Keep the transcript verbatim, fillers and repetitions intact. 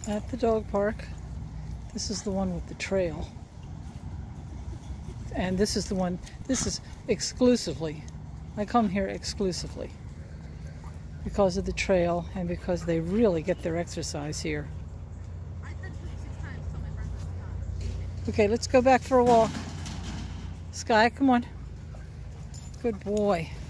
at the dog park. This is the one with the trail. And this is the one, this is exclusively, I come here exclusively because of the trail and because they really get their exercise here. Okay, let's go back for a walk. Sky, come on. Good boy.